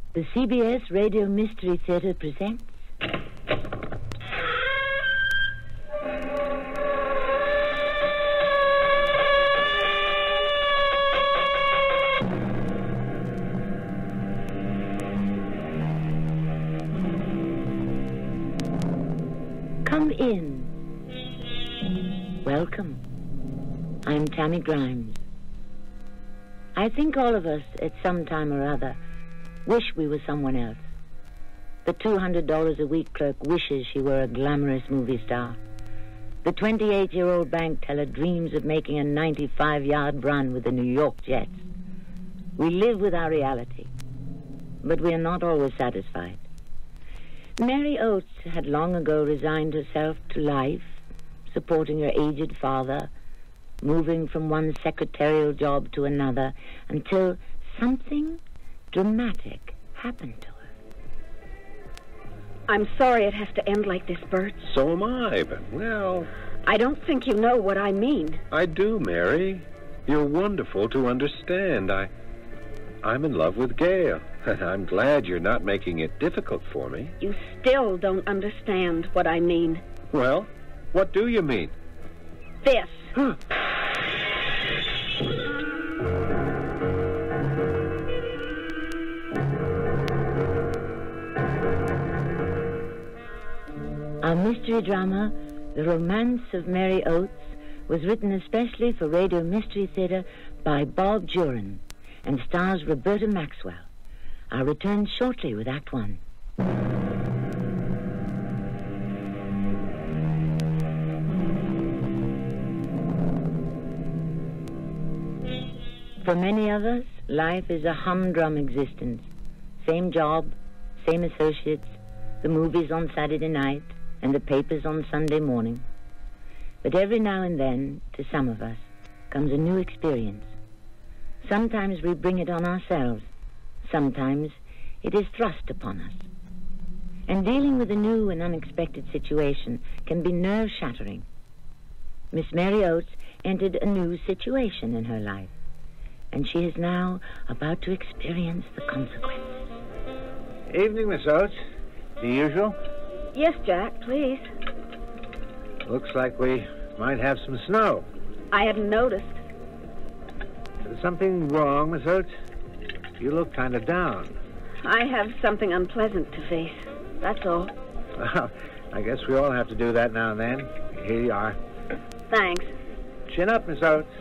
The CBS Radio Mystery Theater presents... Come in. Welcome. I'm Tammy Grimes. I think all of us, at some time or other, wish we were someone else. The $200 a week clerk wishes she were a glamorous movie star. The 28-year-old bank teller dreams of making a 95-yard run with the New York Jets. We live with our reality, but we are not always satisfied. Mary Oates had long ago resigned herself to life, supporting her aged father, moving from one secretarial job to another, until something dramatic happened to her. I'm sorry it has to end like this, Bert. So am I, but, well... I don't think you know what I mean. I do, Mary. You're wonderful to understand. I'm in love with Gail, and I'm glad you're not making it difficult for me. You still don't understand what I mean. Well, what do you mean? This. Our mystery drama, The Romance of Mary Oates, was written especially for Radio Mystery Theater by Bob Juran and stars Roberta Maxwell. I'll return shortly with Act One. For many of us, life is a humdrum existence. Same job, same associates, the movies on Saturday night, and the papers on Sunday morning. But every now and then, to some of us, comes a new experience. Sometimes we bring it on ourselves. Sometimes it is thrust upon us. And dealing with a new and unexpected situation can be nerve-shattering. Miss Mary Oates entered a new situation in her life, and she is now about to experience the consequences. Evening, Miss Oates. The usual? Yes, Jack, please. Looks like we might have some snow. I hadn't noticed. Is something wrong, Miss Oates? You look kind of down. I have something unpleasant to face. That's all. Well, I guess we all have to do that now and then. Here you are. Thanks. Chin up, Miss Oates.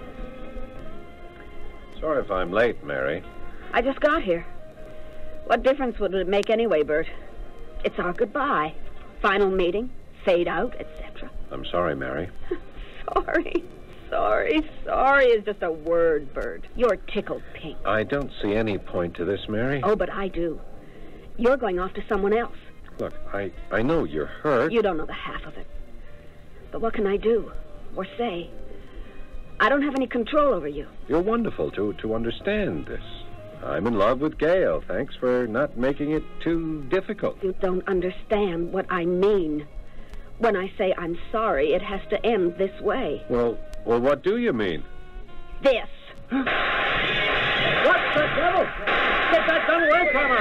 Sorry if I'm late, Mary. I just got here. What difference would it make anyway, Bert? It's our goodbye. Final meeting, fade out, etc. I'm sorry, Mary. Sorry is just a word, Bert. You're tickled pink. I don't see any point to this, Mary. Oh, but I do. You're going off to someone else. Look, I know you're hurt. You don't know the half of it. But what can I do? Or say? I don't have any control over you. You're wonderful to understand this. I'm in love with Gail. Thanks for not making it too difficult. You don't understand what I mean. When I say I'm sorry, it has to end this way. Well, what do you mean? This. What the devil? Get that gun away from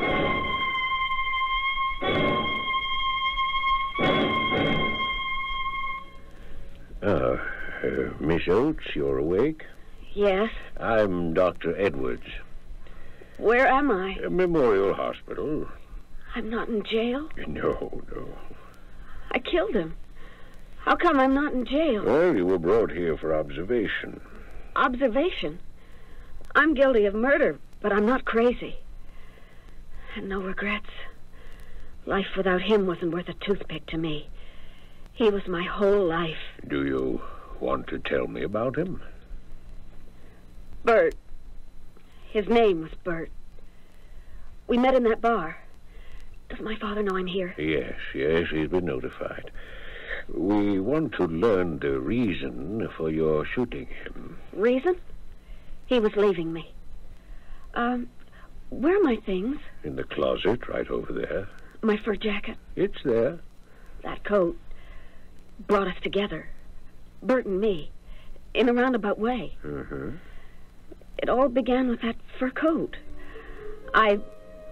her! Miss Oates, you're awake? Yes. I'm Dr. Edwards. Where am I? Memorial Hospital. I'm not in jail? No. I killed him. How come I'm not in jail? Well, you were brought here for observation. Observation? I'm guilty of murder, but I'm not crazy. And no regrets. Life without him wasn't worth a toothpick to me. He was my whole life. Do you want to tell me about him? Bert. His name was Bert. We met in that bar. Does my father know I'm here? Yes, he's been notified. We want to learn the reason for your shooting him. Reason? He was leaving me. Where are my things? In the closet, right over there. My fur jacket? It's there. That coat brought us together. Bert and me. In a roundabout way. Mm-hmm. It all began with that fur coat. I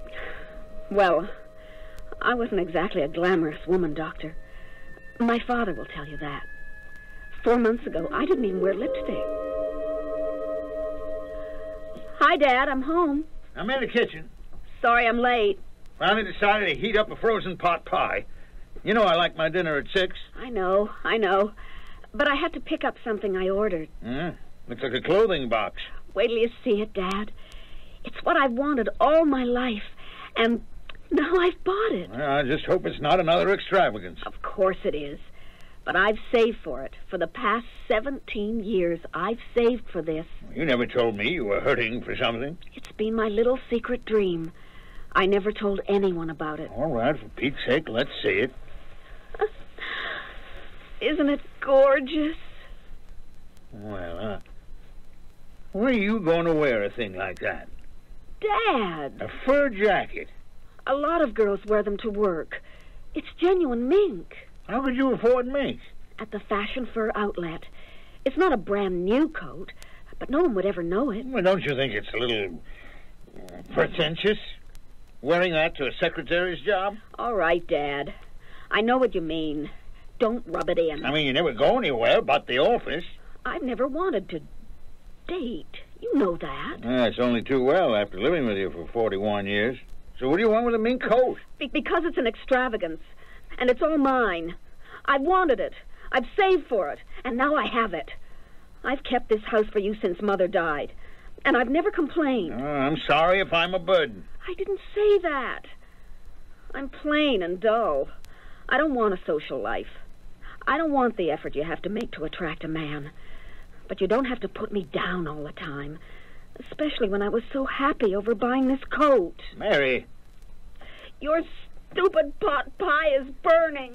Well, I wasn't exactly a glamorous woman, Doctor. My father will tell you that. 4 months ago, I didn't even wear lipstick. Hi, Dad. I'm home. I'm in the kitchen. Sorry I'm late. Finally decided to heat up a frozen pot pie. You know I like my dinner at 6. I know. But I had to pick up something I ordered. Looks like a clothing box. Wait till you see it, Dad. It's what I've wanted all my life, and now I've bought it. Well, I just hope it's not another extravagance. Of course it is. But I've saved for it. For the past 17 years, I've saved for this. You never told me you were hurting for something. It's been my little secret dream. I never told anyone about it. All right, for Pete's sake, let's see it. Isn't it gorgeous? Well, where are you going to wear a thing like that? Dad! A fur jacket. A lot of girls wear them to work. It's genuine mink. How could you afford mink? At the fashion fur outlet. It's not a brand new coat, but no one would ever know it. Well, don't you think it's a little pretentious? Wearing that to a secretary's job? All right, Dad. I know what you mean. Don't rub it in. I mean, you never go anywhere but the office. I've never wanted to date. You know that. That's only too well after living with you for 41 years. So what do you want with a mink coat? Because it's an extravagance. And it's all mine. I wanted it. I've saved for it. And now I have it. I've kept this house for you since Mother died. And I've never complained. I'm sorry if I'm a burden. I didn't say that. I'm plain and dull. I don't want a social life. I don't want the effort you have to make to attract a man. But you don't have to put me down all the time. Especially when I was so happy over buying this coat. Mary. Your stupid pot pie is burning.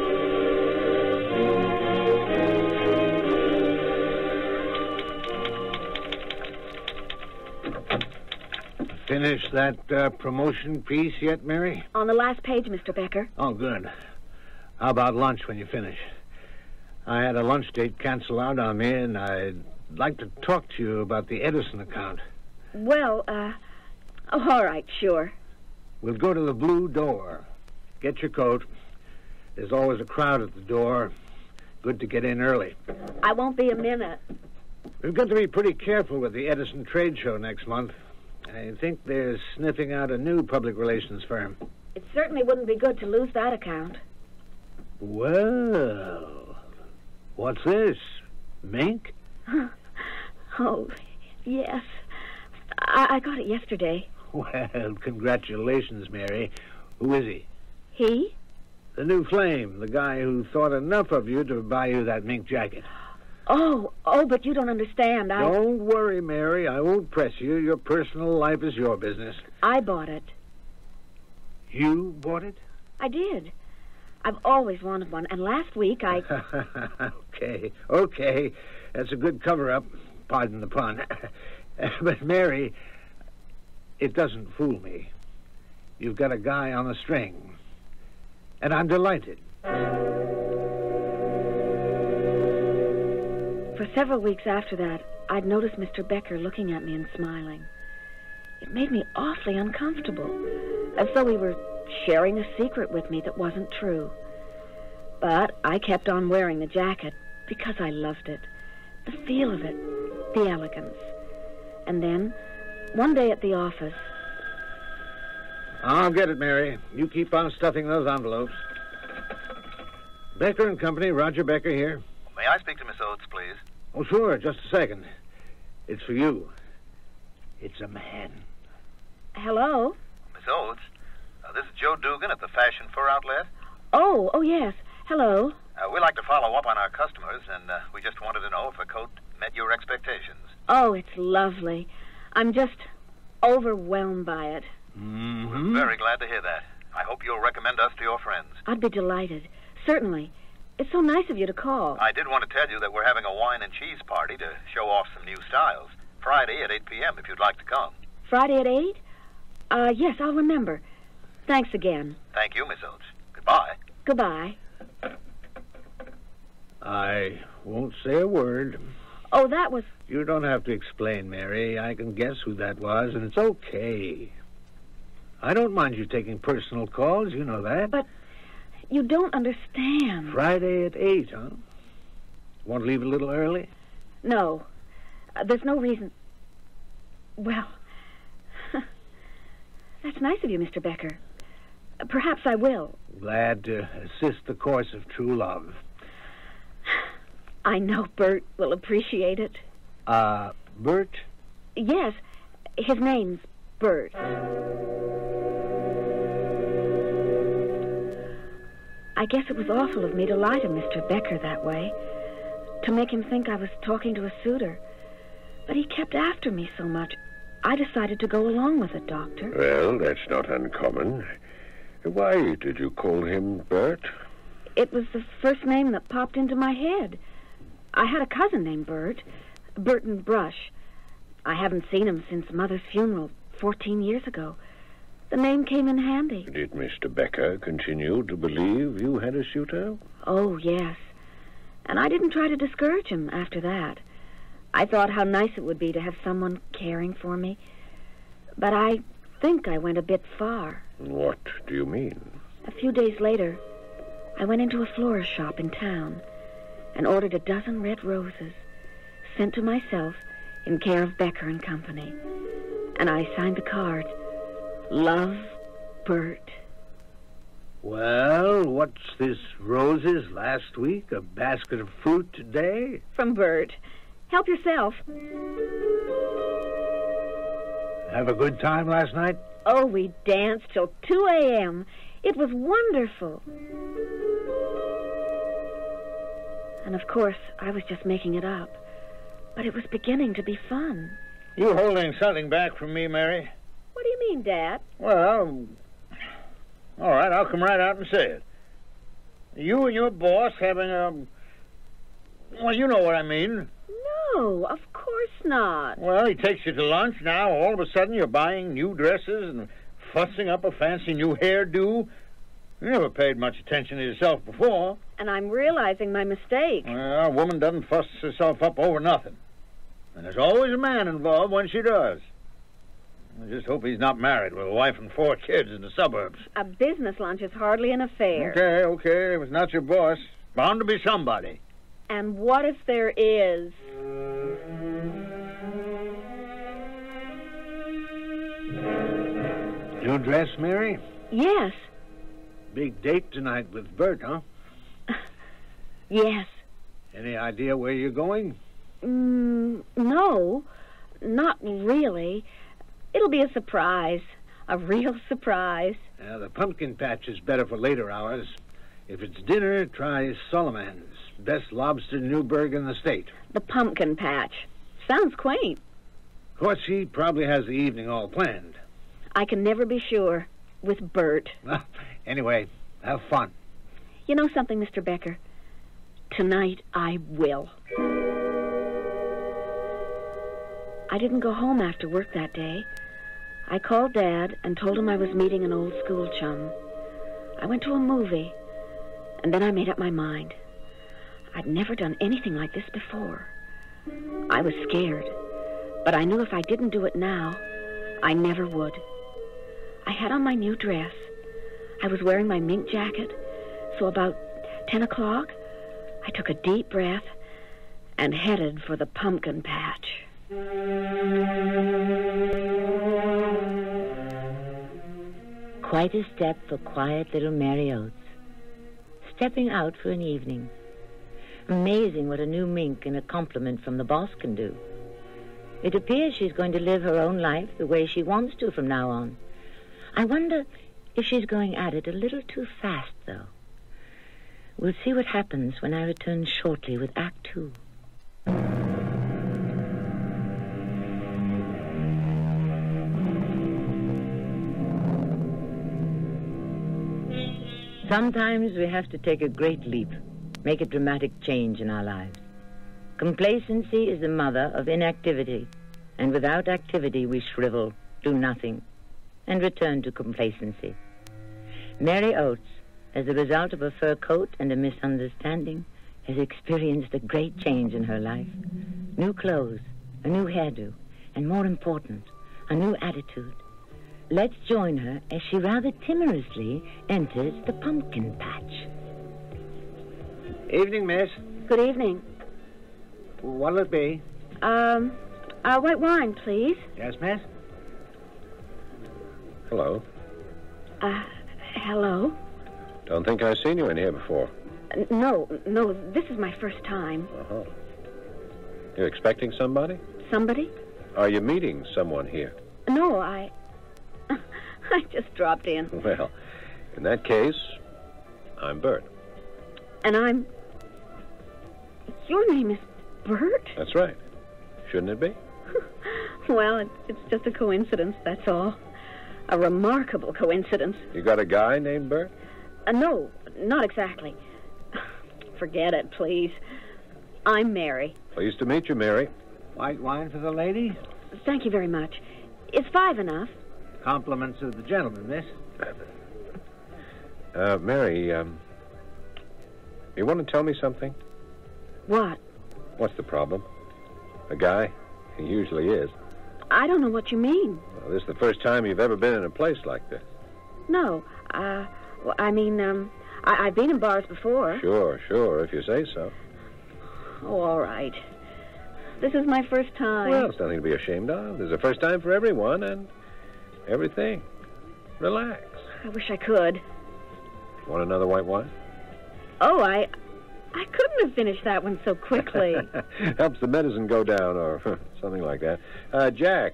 Finish that promotion piece yet, Mary? On the last page, Mr. Becker. Oh, good. How about lunch when you finish? I had a lunch date cancel out on me, and I'd like to talk to you about the Edison account. Well, all right, sure. We'll go to the Blue Door. Get your coat. There's always a crowd at the door. Good to get in early. I won't be a minute. We've got to be pretty careful with the Edison trade show next month. I think they're sniffing out a new public relations firm. It certainly wouldn't be good to lose that account. Well, what's this? Mink? Oh, yes. I got it yesterday. Well, congratulations, Mary. Who is he? He? The new flame, the guy who thought enough of you to buy you that mink jacket. Oh, but you don't understand. Don't worry, Mary. I won't press you. Your personal life is your business. I bought it. You bought it? I did. I've always wanted one, and last week I... Okay. That's a good cover-up. Pardon the pun. But, Mary, it doesn't fool me. You've got a guy on a string. And I'm delighted. For several weeks after that, I'd noticed Mr. Becker looking at me and smiling. It made me awfully uncomfortable, as though he were sharing a secret with me that wasn't true. But I kept on wearing the jacket because I loved it. The feel of it, the elegance. And then, one day at the office... I'll get it, Mary. You keep on stuffing those envelopes. Becker and Company, Roger Becker here. May I speak to Miss Oates, please? Oh, sure, just a second. It's for you. It's a man. Hello? Miss Oates, this is Joe Dugan at the Fashion Fur Outlet. Oh, yes. Hello. We'd like to follow up on our customers, and we just wanted to know if a coat met your expectations. Oh, it's lovely. I'm just overwhelmed by it. We're very glad to hear that. I hope you'll recommend us to your friends. I'd be delighted. Certainly. It's so nice of you to call. I did want to tell you that we're having a wine and cheese party to show off some new styles. Friday at 8 p.m. if you'd like to come. Friday at 8? Yes, I'll remember. Thanks again. Thank you, Miss Oates. Goodbye. Goodbye. I won't say a word. Oh, that was... You don't have to explain, Mary. I can guess who that was, and it's okay. I don't mind you taking personal calls, you know that. But you don't understand. Friday at 8, huh? Want to leave a little early? No. There's no reason. Well, that's nice of you, Mr. Becker. Perhaps I will. Glad to assist the course of true love. I know Bert will appreciate it. Bert? Yes, his name's Bert. I guess it was awful of me to lie to Mr. Becker that way, to make him think I was talking to a suitor. But he kept after me so much, I decided to go along with it, Doctor. Well, that's not uncommon. Why did you call him Bert? It was the first name that popped into my head. I had a cousin named Bert, Burton Brush. I haven't seen him since Mother's funeral 14 years ago. The name came in handy. Did Mr. Becker continue to believe you had a suitor? Oh, yes. And I didn't try to discourage him after that. I thought how nice it would be to have someone caring for me. But I think I went a bit far. What do you mean? A few days later, I went into a florist shop in town and ordered a dozen red roses, sent to myself in care of Becker and Company. And I signed the card, Love, Bert. Well, what's this? Roses last week? A basket of fruit today? From Bert. Help yourself. Have a good time last night? Oh, we danced till 2 a.m. It was wonderful. And of course, I was just making it up. But it was beginning to be fun. You holding something back from me, Mary? What do you mean, Dad? Well, all right, I'll come right out and say it. You and your boss having a... Well, you know what I mean. No, of course not. Well, he takes you to lunch. Now, all of a sudden, you're buying new dresses and fussing up a fancy new hairdo. You never paid much attention to yourself before. And I'm realizing my mistake. Well, a woman doesn't fuss herself up over nothing. And there's always a man involved when she does. I just hope he's not married with a wife and 4 kids in the suburbs. A business lunch is hardly an affair. Okay. If it's not your boss, bound to be somebody. And what if there is? New dress, Mary? Yes. Big date tonight with Bert, huh? Yes. Any idea where you're going? No, not really. It'll be a surprise. A real surprise. The pumpkin patch is better for later hours. If it's dinner, try Solomon's. Best lobster Newburgh in the state. The pumpkin patch. Sounds quaint. Of course, he probably has the evening all planned. I can never be sure. With Bert. Anyway, have fun. You know something, Mr. Becker? Tonight I will. I didn't go home after work that day. I called Dad and told him I was meeting an old school chum. I went to a movie, and then I made up my mind. I'd never done anything like this before. I was scared, but I knew if I didn't do it now, I never would. I had on my new dress. I was wearing my mink jacket, so about 10 o'clock, I took a deep breath and headed for the pumpkin patch. Quite a step for quiet little Mary Oates. Stepping out for an evening. Amazing what a new mink and a compliment from the boss can do. It appears she's going to live her own life the way she wants to from now on. I wonder if she's going at it a little too fast, though. We'll see what happens when I return shortly with Act 2. Sometimes we have to take a great leap, make a dramatic change in our lives. Complacency is the mother of inactivity, and without activity we shrivel, do nothing, and return to complacency. Mary Oates, as a result of a fur coat and a misunderstanding, has experienced a great change in her life. New clothes, a new hairdo, and more important, a new attitude. Let's join her as she rather timorously enters the pumpkin patch. Evening, miss. Good evening. What'll it be? White wine, please. Yes, miss? Hello. Hello? Don't think I've seen you in here before. No, this is my first time. Uh-huh. You expecting somebody? Somebody? Are you meeting someone here? No, I just dropped in. Well, in that case, I'm Bert. And your name is Bert? That's right. Shouldn't it be? Well, it's just a coincidence, that's all. A remarkable coincidence. You got a guy named Bert? No, not exactly. Forget it, please. I'm Mary. Pleased to meet you, Mary. White wine for the lady? Thank you very much. Is 5 enough? Compliments of the gentleman, miss. Mary, you want to tell me something? What? What's the problem? A guy? He usually is. I don't know what you mean. Well, this is the first time you've ever been in a place like this. No, well, I mean, I've been in bars before. Sure, if you say so. Oh, all right. This is my first time. Well, it's nothing to be ashamed of. There's a first time for everyone and everything. Relax. I wish I could. Want another white wine? Oh, I couldn't have finished that one so quickly. Helps the medicine go down or something like that. Jack,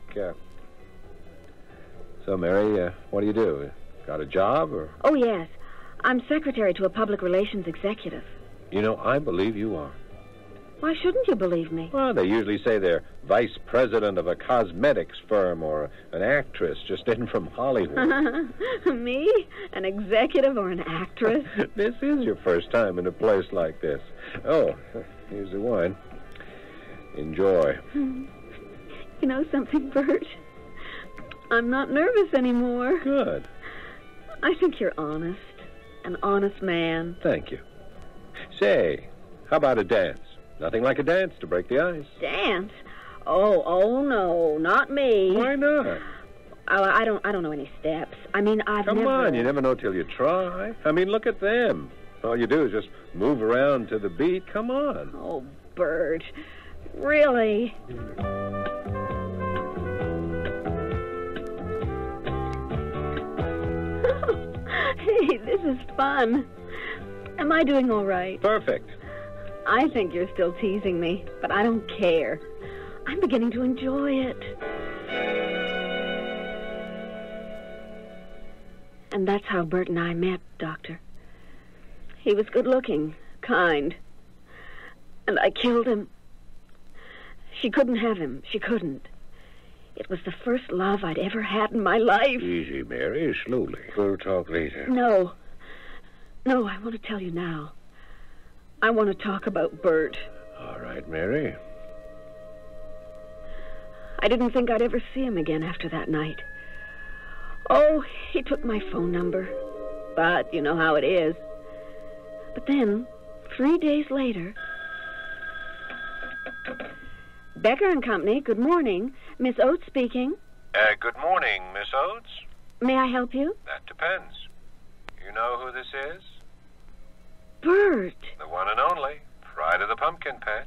so, Mary, what do you do? Got a job or? Oh, yes. I'm secretary to a public relations executive. You know, I believe you are. Why shouldn't you believe me? Well, they usually say they're vice president of a cosmetics firm or an actress just in from Hollywood. Me? An executive or an actress? This is your first time in a place like this. Oh, here's the wine. Enjoy. You know something, Bert? I'm not nervous anymore. Good. I think you're honest. An honest man. Thank you. Say, how about a dance? Nothing like a dance to break the ice. Dance? Oh no, not me. Why not? I don't know any steps. I mean, Come on, you never know till you try. I mean, look at them. All you do is just move around to the beat. Come on. Oh, Bert. Really? Hey, this is fun. Am I doing all right? Perfect. I think you're still teasing me, but I don't care. I'm beginning to enjoy it. And that's how Bert and I met, Doctor. He was good-looking, kind. And I killed him. She couldn't have him. She couldn't. It was the first love I'd ever had in my life. Easy, Mary, slowly. We'll talk later. No, I want to tell you now. I want to talk about Bert. All right, Mary. I didn't think I'd ever see him again after that night. Oh, he took my phone number. But you know how it is. But then, 3 days later... Becker and Company, good morning. Miss Oates speaking. Good morning, Miss Oates. May I help you? That depends. You know who this is? Bert. The one and only, Pride of the Pumpkin Patch.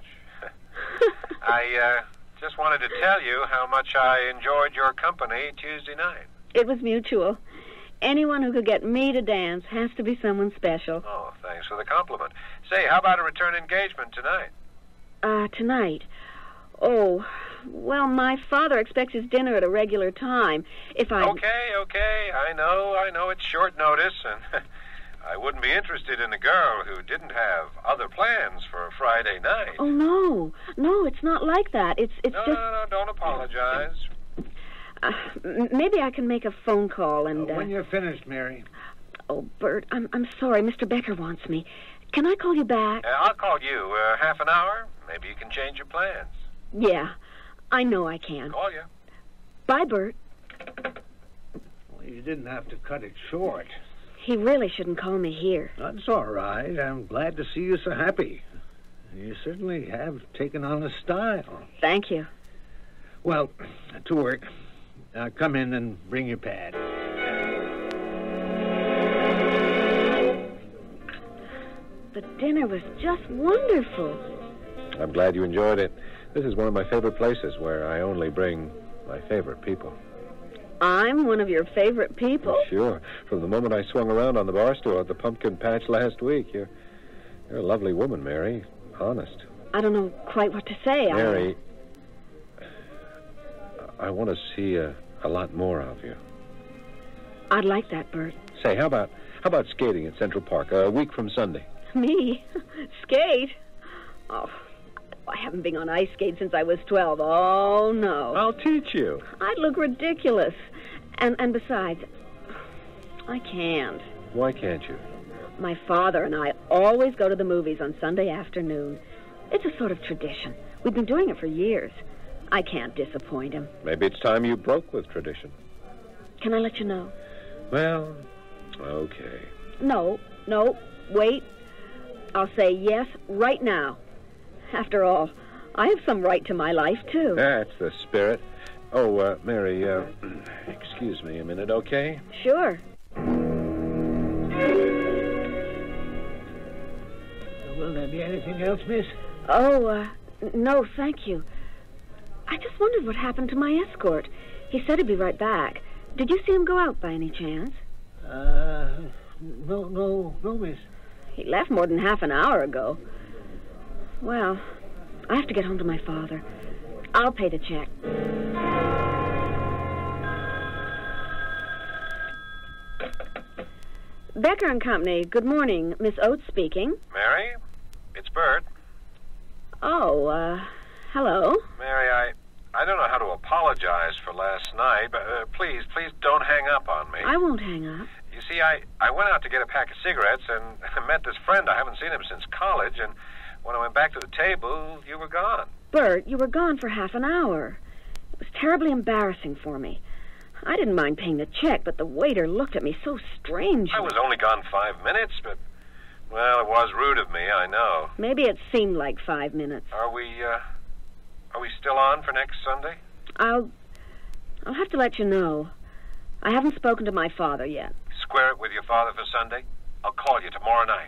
I just wanted to tell you how much I enjoyed your company Tuesday night. It was mutual. Anyone who could get me to dance has to be someone special. Oh, thanks for the compliment. Say, how about a return engagement tonight? Tonight? Oh, well, my father expects his dinner at a regular time. If I... Okay. I know it's short notice, and I wouldn't be interested in a girl who didn't have other plans for a Friday night. Oh, no, it's not like that. It's just... No, don't apologize. Maybe I can make a phone call and... When you're finished, Mary. Oh, Bert, I'm sorry. Mr. Becker wants me. Can I call you back? I'll call you. Half an hour? Maybe you can change your plans. Yeah, I know I can. Call you. Bye, Bert. Well, you didn't have to cut it short. He really shouldn't call me here. That's all right. I'm glad to see you so happy. You certainly have taken on a style. Thank you. Well, to work. Come in and bring your pad. The dinner was just wonderful. I'm glad you enjoyed it. This is one of my favorite places where I only bring my favorite people. I'm one of your favorite people? Sure. From the moment I swung around on the bar stool at the pumpkin patch last week, you're a lovely woman, Mary. Honest. I don't know quite what to say. Mary, I want to see a lot more of you. I'd like that, Bert. Say, how about skating at Central Park a week from Sunday? Me? Skate? Oh, I haven't been on ice skates since I was 12. Oh, no. I'll teach you. I'd look ridiculous. And besides, I can't. Why can't you? My father and I always go to the movies on Sunday afternoon. It's a sort of tradition. We've been doing it for years. I can't disappoint him. Maybe it's time you broke with tradition. Can I let you know? Well, okay. No, wait. I'll say yes right now. After all, I have some right to my life, too. That's the spirit. Oh, Mary, excuse me a minute, okay? Sure. Will there be anything else, miss? Oh, no, thank you. I just wondered what happened to my escort. He said he'd be right back. Did you see him go out by any chance? No, miss. He left more than half an hour ago. Well, I have to get home to my father. I'll pay the check. Becker and Company, good morning. Miss Oates speaking. Mary, it's Bert. Oh, hello. Mary, I don't know how to apologize for last night, but please don't hang up on me. I won't hang up. You see, I went out to get a pack of cigarettes and I met this friend. I haven't seen him since college, and when I went back to the table, you were gone. Bert, you were gone for half an hour. It was terribly embarrassing for me. I didn't mind paying the check, but the waiter looked at me so strangely. I was only gone 5 minutes, but, well, it was rude of me, I know. Maybe it seemed like 5 minutes. Are we still on for next Sunday? I'll have to let you know. I haven't spoken to my father yet. Square it with your father for Sunday? I'll call you tomorrow night.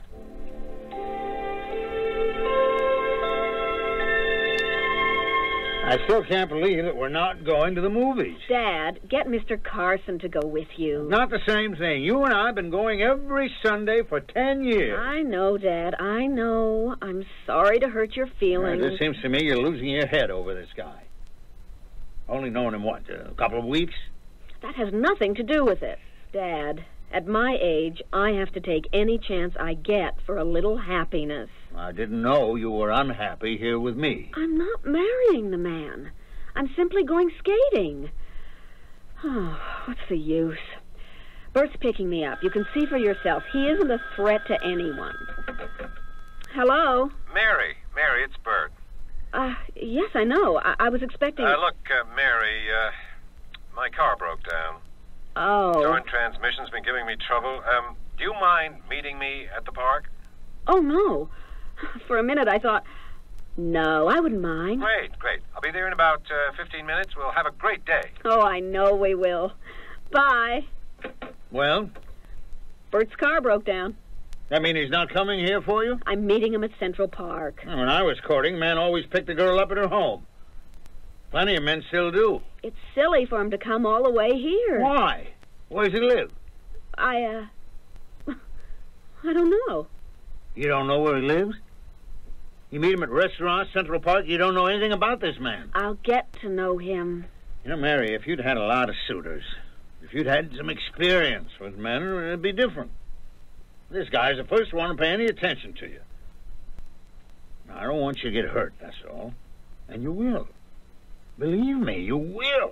I still can't believe that we're not going to the movies. Dad, get Mr. Carson to go with you. Not the same thing. You and I have been going every Sunday for 10 years. I know, Dad. I know. I'm sorry to hurt your feelings. It seems to me you're losing your head over this guy. Only known him, what, a couple of weeks? That has nothing to do with it. Dad, at my age, I have to take any chance I get for a little happiness. I didn't know you were unhappy here with me. I'm not marrying the man. I'm simply going skating. Oh, what's the use? Bert's picking me up. You can see for yourself. He isn't a threat to anyone. Hello? Mary, it's Bert. Yes, I know. I was expecting... Look, Mary, my car broke down. Oh. Joint transmission's been giving me trouble. Do you mind meeting me at the park? Oh, no. For a minute, I thought, no, I wouldn't mind. Great. I'll be there in about 15 minutes. We'll have a great day. Oh, I know we will. Bye. Well? Bert's car broke down. I mean, he's not coming here for you? I'm meeting him at Central Park. When I was courting, men always picked the girl up at her home. Plenty of men still do. It's silly for him to come all the way here. Why? Where does he live? I don't know. You don't know where he lives? You meet him at restaurants, Central Park, you don't know anything about this man. I'll get to know him. You know, Mary, if you'd had a lot of suitors, if you'd had some experience with men, it'd be different. This guy's the first one to pay any attention to you. Now, I don't want you to get hurt, that's all. And you will. Believe me, you will.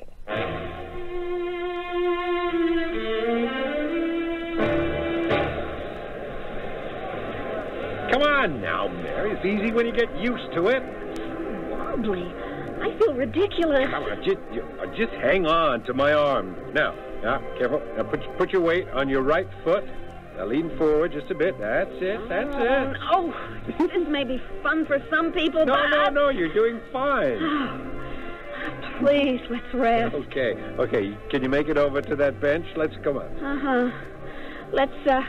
Come on now, Mary. It's easy when you get used to it. Wobbly. I feel ridiculous. Come on, just hang on to my arm. Now, careful. Now put your weight on your right foot. Now lean forward just a bit. That's it. Oh, this may be fun for some people, but... No, you're doing fine. Please, let's rest. Okay. Can you make it over to that bench? Let's come on. Uh-huh. Let's,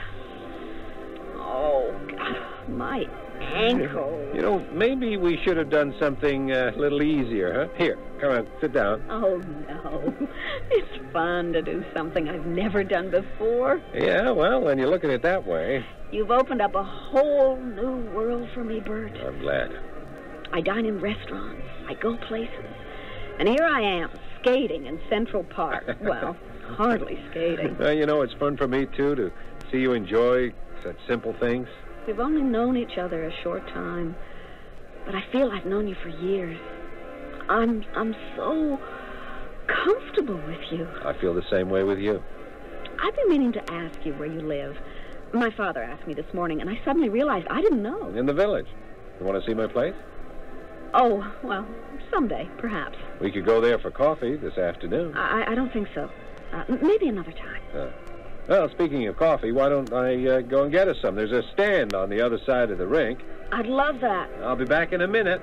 Oh, God, my ankle. You know, maybe we should have done something a little easier, huh? Here, come on, sit down. Oh, no. It's fun to do something I've never done before. Yeah, well, when you look at it that way. You've opened up a whole new world for me, Bert. I'm glad. I dine in restaurants. I go places. And here I am, skating in Central Park. Well, hardly skating. Well, you know, it's fun for me, too, to see you enjoy such simple things. We've only known each other a short time, but I feel I've known you for years. I'm so comfortable with you. I feel the same way with you. I've been meaning to ask you where you live. My father asked me this morning, and I suddenly realized I didn't know. In the village. You want to see my place? Oh, well, someday, perhaps. We could go there for coffee this afternoon. I don't think so. Maybe another time. Well, speaking of coffee, why don't I go and get us some? There's a stand on the other side of the rink. I'd love that. I'll be back in a minute.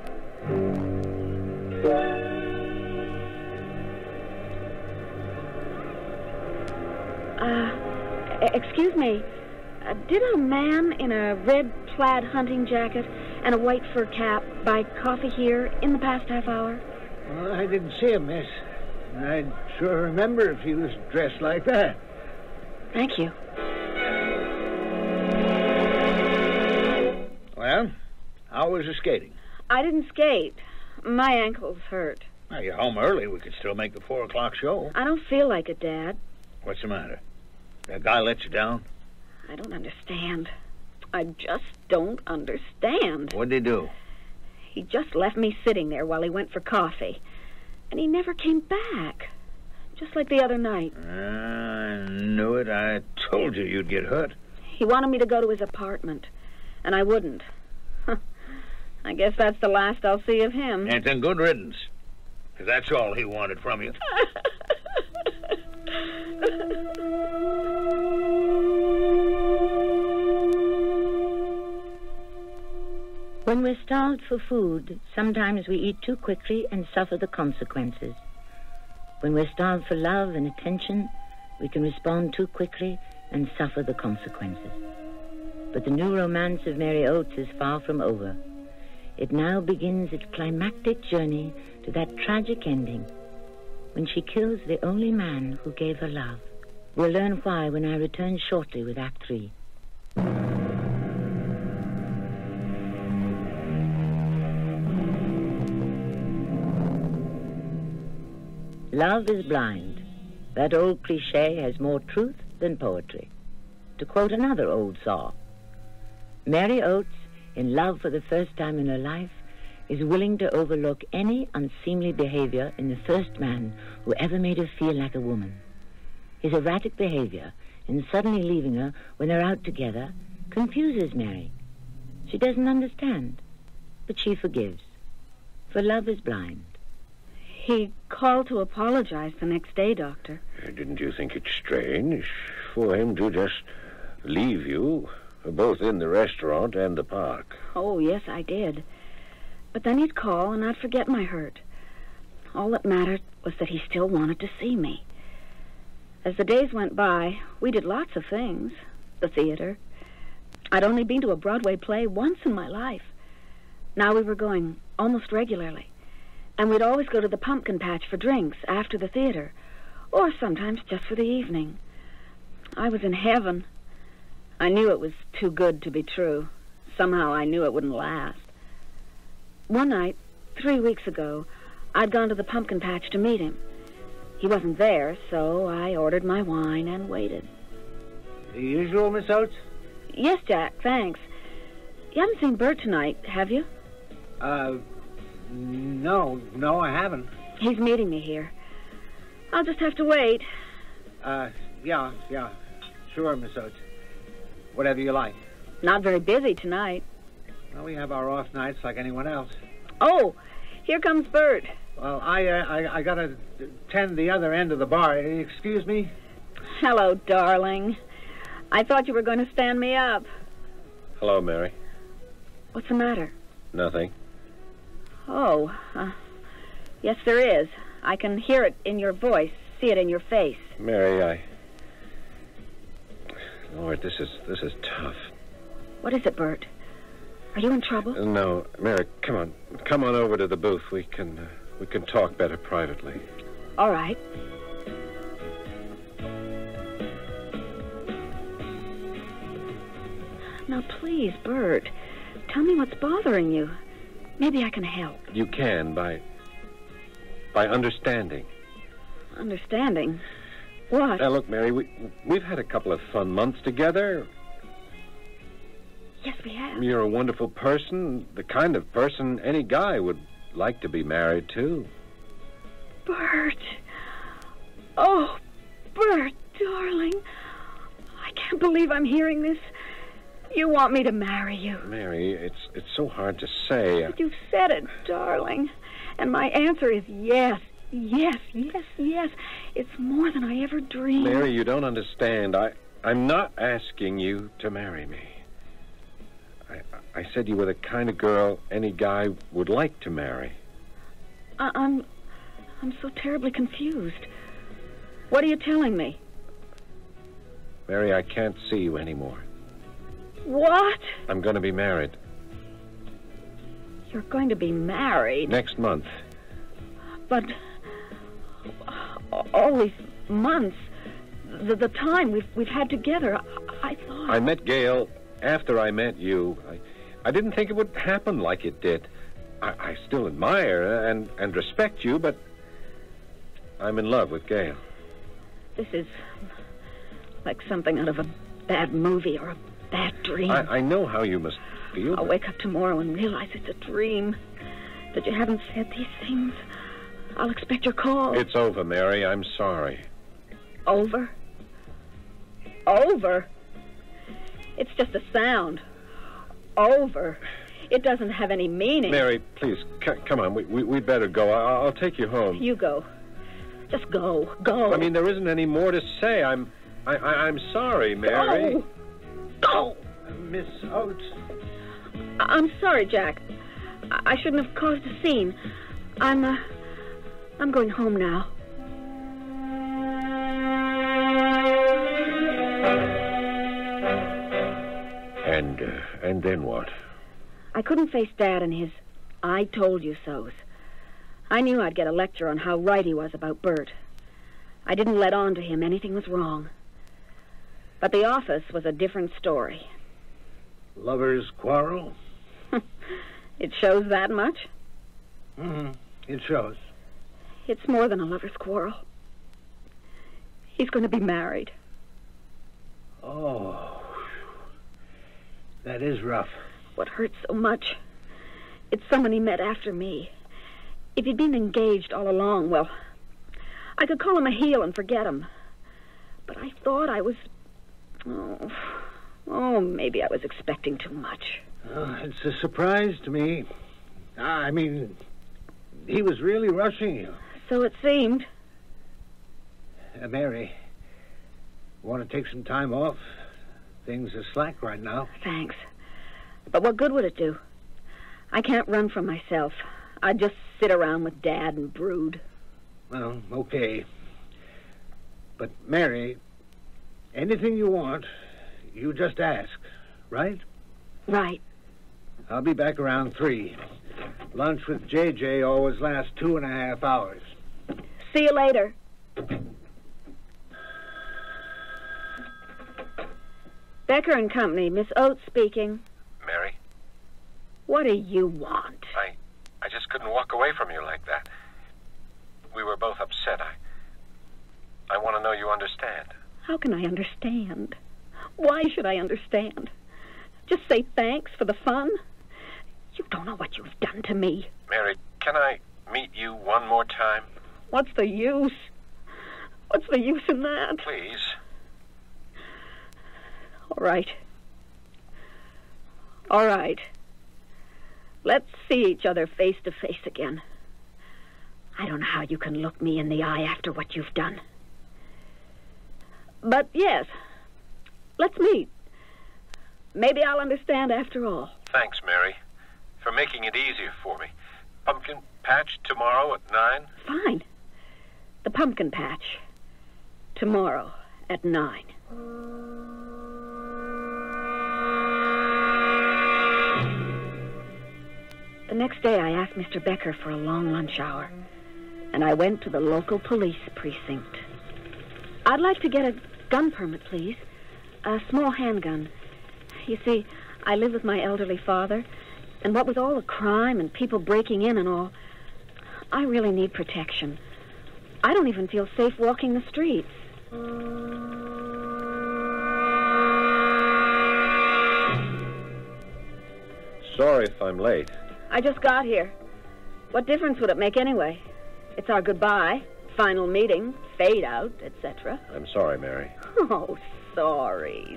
Excuse me. Did a man in a red plaid hunting jacket and a white fur cap buy coffee here in the past half hour? Well, I didn't see him, miss. I'd sure remember if he was dressed like that. Thank you. Well, how was the skating? I didn't skate. My ankles hurt. Well, you're home early. We could still make the 4 o'clock show. I don't feel like it, Dad. What's the matter? That guy let you down? I don't understand. I just don't understand. What'd he do? He just left me sitting there while he went for coffee. And he never came back. Just like the other night. I knew it. I told you you'd get hurt. He wanted me to go to his apartment. And I wouldn't. I guess that's the last I'll see of him. And then good riddance. Because that's all he wanted from you. When we're starved for food, sometimes we eat too quickly and suffer the consequences. When we're starved for love and attention, we can respond too quickly and suffer the consequences. But the new romance of Mary Oates is far from over. It now begins its climactic journey to that tragic ending when she kills the only man who gave her love. We'll learn why when I return shortly with Act 3. Love is blind. That old cliché has more truth than poetry. To quote another old saw, Mary Oates, in love for the first time in her life, is willing to overlook any unseemly behavior in the first man who ever made her feel like a woman. His erratic behavior in suddenly leaving her when they're out together confuses Mary. She doesn't understand, but she forgives. For love is blind. He called to apologize the next day, Doctor. Didn't you think it strange for him to just leave you, both in the restaurant and the park? Oh, yes, I did. But then he'd call and I'd forget my hurt. All that mattered was that he still wanted to see me. As the days went by, we did lots of things. The theater. I'd only been to a Broadway play once in my life. Now we were going almost regularly. And we'd always go to the pumpkin patch for drinks after the theater, or sometimes just for the evening. I was in heaven. I knew it was too good to be true. Somehow I knew it wouldn't last. One night, 3 weeks ago, I'd gone to the pumpkin patch to meet him. He wasn't there, so I ordered my wine and waited. The usual, Miss Oates? Yes, Jack, thanks. You haven't seen Bert tonight, have you? No, I haven't. He's meeting me here. I'll just have to wait. Yeah. Sure, Miss Oates. Whatever you like. Not very busy tonight. Well, we have our off nights like anyone else. Oh, here comes Bert. Well, I gotta tend the other end of the bar. Excuse me? Hello, darling. I thought you were going to stand me up. Hello, Mary. What's the matter? Nothing. Oh, yes, there is. I can hear it in your voice, see it in your face. Mary, Lord, this is tough. What is it, Bert? Are you in trouble? No, Mary, come on. Come on over to the booth. We can talk better privately. All right. Now, please, Bert, tell me what's bothering you. Maybe I can help. You can by understanding. Understanding? What? Now, look, Mary, we've had a couple of fun months together. Yes, we have. You're a wonderful person, the kind of person any guy would like to be married to. Bert. Oh, Bert, darling. I can't believe I'm hearing this. You want me to marry you. Mary, it's so hard to say. But you've said it, darling. And my answer is yes. Yes, yes, yes. It's more than I ever dreamed. Mary, you don't understand. I'm not asking you to marry me. I said you were the kind of girl any guy would like to marry. I'm so terribly confused. What are you telling me? Mary, I can't see you anymore. What? I'm going to be married. You're going to be married? Next month. But all these months, the time we've had together, I thought... I met Gail after I met you. I didn't think it would happen like it did. I still admire and respect you, but I'm in love with Gail. This is like something out of a bad movie or a bad dream. I know how you must feel. I'll wake up tomorrow and realize it's a dream, that you haven't said these things. I'll expect your call. It's over, Mary. I'm sorry. Over? Over? It's just a sound. Over. It doesn't have any meaning. Mary, please, come on. We'd better go. I'll take you home. You go. Just go. Go. I mean, there isn't any more to say. I'm sorry, Mary. Go. Go. Miss Oates. I'm sorry, Jack. I shouldn't have caused a scene. I'm going home now. And then what? I couldn't face Dad and his I told you so's. I knew I'd get a lecture on how right he was about Bert. I didn't let on to him anything was wrong. But the office was a different story. Lovers quarrel? It shows that much? Mm-hmm. It shows. It's more than a lover's quarrel. He's going to be married. Oh, that is rough. What hurts so much, it's someone he met after me. If he'd been engaged all along, well, I could call him a heel and forget him. But I thought I was... Oh, maybe I was expecting too much. It's a surprise to me. I mean, he was really rushing you. So it seemed. Mary, want to take some time off? Things are slack right now. Thanks. But what good would it do? I can't run from myself. I'd just sit around with Dad and brood. Well, okay. But, Mary, anything you want, you just ask, right? Right. I'll be back around 3. Lunch with JJ always lasts 2.5 hours. See you later. Becker and Company, Miss Oates speaking. Mary? What do you want? I just couldn't walk away from you like that. We were both upset. I want to know you understand. How can I understand? Why should I understand? Just say thanks for the fun? You don't know what you've done to me. Mary, can I meet you one more time? What's the use? What's the use in that? Please. All right. All right. Let's see each other face to face again. I don't know how you can look me in the eye after what you've done. But yes, let's meet. Maybe I'll understand after all. Thanks, Mary, for making it easier for me. Pumpkin patch tomorrow at 9? Fine. The pumpkin patch. Tomorrow at 9. The next day, I asked Mr. Becker for a long lunch hour, and I went to the local police precinct. I'd like to get a gun permit, please. A small handgun. You see, I live with my elderly father, and what with all the crime and people breaking in and all, I really need protection. I don't even feel safe walking the streets. Sorry if I'm late. I just got here. What difference would it make anyway? It's our goodbye, final meeting, fade out, etc. I'm sorry, Mary. Oh, sorry.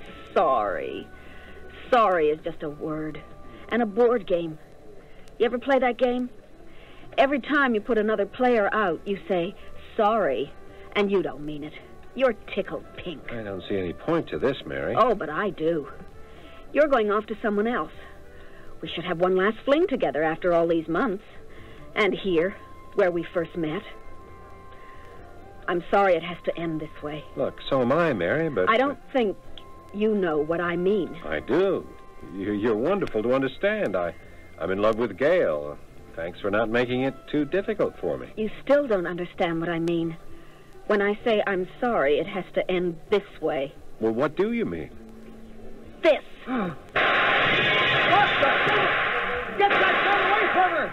Sorry is just a word. And a board game. You ever play that game? Every time you put another player out, you say, sorry, and you don't mean it. You're tickled pink. I don't see any point to this, Mary. Oh, but I do. You're going off to someone else. We should have one last fling together after all these months. And here, where we first met. I'm sorry it has to end this way. Look, so am I, Mary, but... I don't think you know what I mean. I do. You're wonderful to understand. I'm in love with Gail. Thanks for not making it too difficult for me. You still don't understand what I mean. When I say I'm sorry, it has to end this way. Well, what do you mean? This. What the? Get that gun away from her!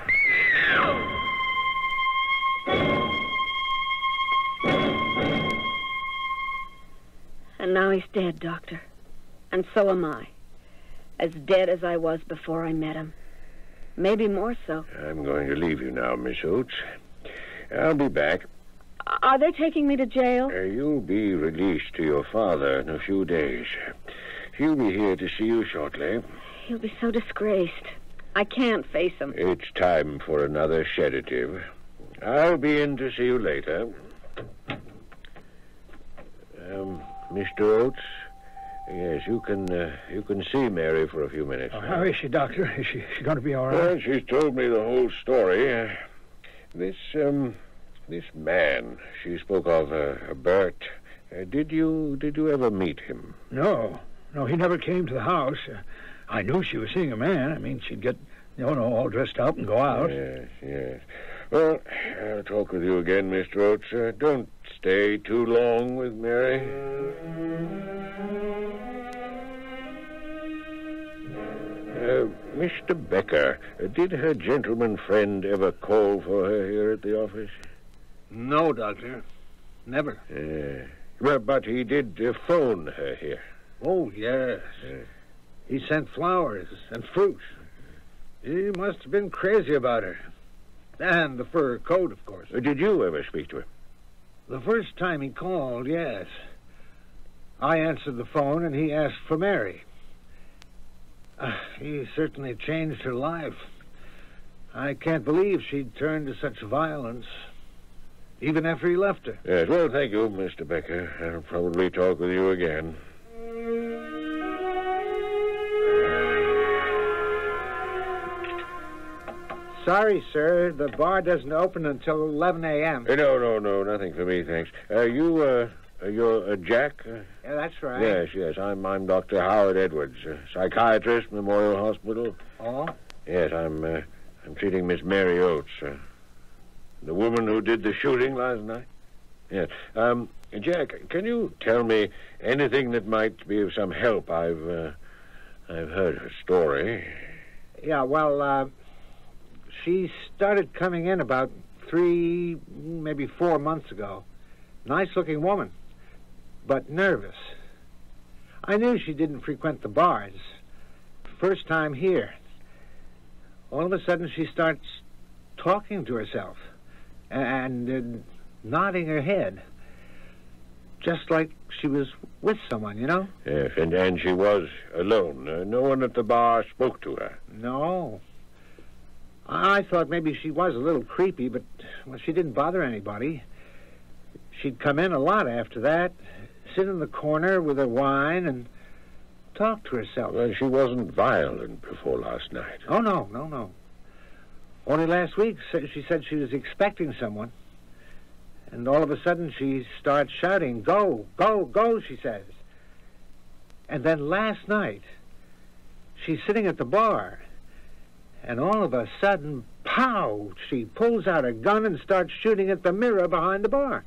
And now he's dead, Doctor. And so am I. As dead as I was before I met him. Maybe more so. I'm going to leave you now, Miss Oates. I'll be back. Are they taking me to jail? You'll be released to your father in a few days. He'll be here to see you shortly. He'll be so disgraced. I can't face him. It's time for another sedative. I'll be in to see you later. Mr. Oates? Yes, you can see Mary for a few minutes. Oh, how is she, Doctor? Is she going to be all right? Well, she's told me the whole story. This man she spoke of, Bert, did you ever meet him? No, he never came to the house. I knew she was seeing a man. I mean, she'd get, all dressed up and go out. Yes. Well, I'll talk with you again, Mr. Oates. Don't stay too long with Mary. Mr. Becker, did her gentleman friend ever call for her here at the office? No, Doctor. Never. Well, but he did phone her here. Oh, yes. He sent flowers and fruit. He must have been crazy about her. And the fur coat, of course. Did you ever speak to him? The first time he called, yes. I answered the phone, and he asked for Mary. He certainly changed her life. I can't believe she'd turned to such violence, even after he left her. Yes, well, thank you, Mr. Becker. I'll probably talk with you again. Sorry, sir. The bar doesn't open until 11 a.m. No, nothing for me, thanks. You're Jack? Yeah, that's right. Yes. I'm Dr. Howard Edwards, psychiatrist, Memorial Hospital. Oh? Yes, I'm treating Miss Mary Oates, the woman who did the shooting last night. Yes. Jack, can you tell me anything that might be of some help? I've heard her story. Yeah, well, she started coming in about 3, maybe 4 months ago. Nice-looking woman, but nervous. I knew she didn't frequent the bars. First time here. All of a sudden, she starts talking to herself and nodding her head, just like she was with someone, Yes, and she was alone. No one at the bar spoke to her. No. I thought maybe she was a little creepy, but she didn't bother anybody. She'd come in a lot after that, sit in the corner with her wine and talk to herself. Well, she wasn't violent before last night. Oh, no. Only last week she said she was expecting someone. And all of a sudden she starts shouting, "Go, go, go," she says. And then last night, she's sitting at the bar, and all of a sudden, pow, she pulls out a gun and starts shooting at the mirror behind the bar.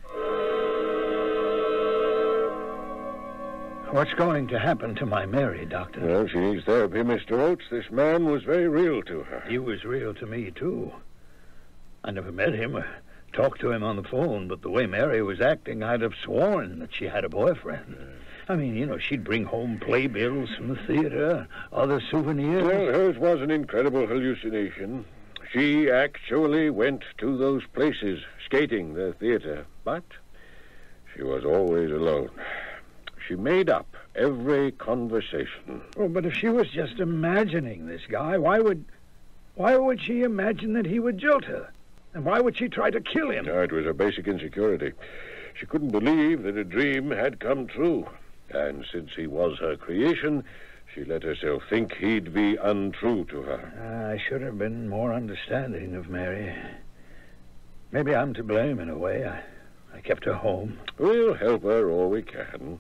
What's going to happen to my Mary, Doctor? Well, she needs therapy, Mr. Oates. This man was very real to her. He was real to me, too. I never met him or talked to him on the phone, but the way Mary was acting, I'd have sworn that she had a boyfriend. I mean, you know, she'd bring home playbills from the theater, other souvenirs. Well, hers was an incredible hallucination. She actually went to those places, skating, the theater, but she was always alone. She made up every conversation. Oh, but if she was just imagining this guy, why would she imagine that he would jilt her? And why would she try to kill him? No, it was her basic insecurity. She couldn't believe that a dream had come true. And since he was her creation, she let herself think he'd be untrue to her. I should have been more understanding of Mary. Maybe I'm to blame in a way. I kept her home. We'll help her all we can.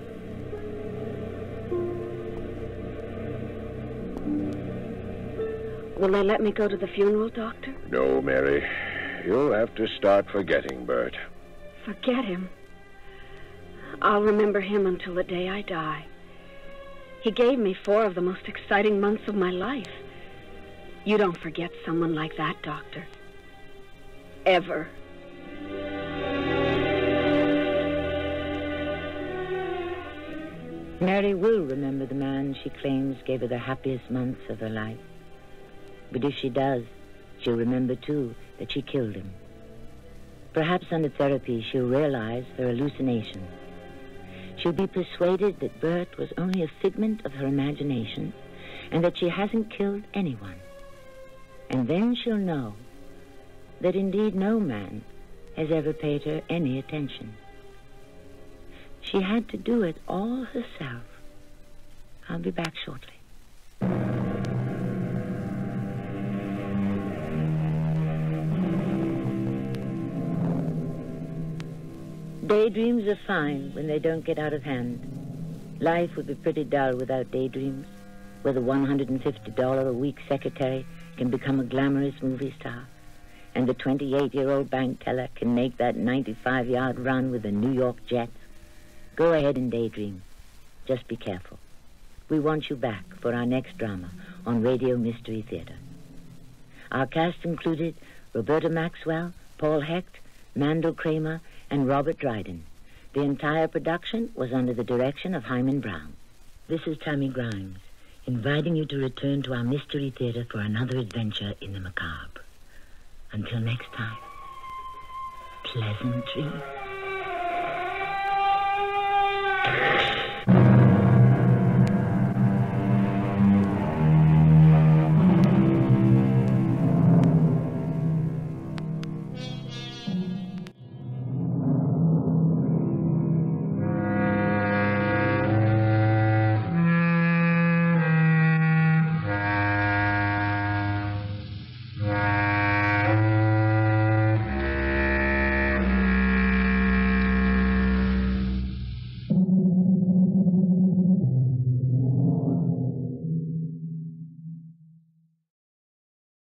Will they let me go to the funeral, Doctor? No, Mary. You'll have to start forgetting Bert. Forget him. I'll remember him until the day I die. He gave me 4 of the most exciting months of my life. You don't forget someone like that, Doctor. Ever. Mary will remember the man she claims gave her the happiest months of her life. But if she does, she'll remember, too, that she killed him. Perhaps under therapy, she'll realize her hallucination. She'll be persuaded that Bert was only a figment of her imagination and that she hasn't killed anyone. And then she'll know that indeed no man has ever paid her any attention. She had to do it all herself. I'll be back shortly. Daydreams are fine when they don't get out of hand. Life would be pretty dull without daydreams, where the $150 a week secretary can become a glamorous movie star, and the 28-year-old bank teller can make that 95-yard run with the New York Jets. Go ahead and daydream. Just be careful. We want you back for our next drama on Radio Mystery Theater. Our cast included Roberta Maxwell, Paul Hecht, Mandel Kramer, and Robert Dryden. The entire production was under the direction of Hyman Brown. This is Tammy Grimes, inviting you to return to our Mystery Theater for another adventure in the macabre. Until next time, pleasant dreams.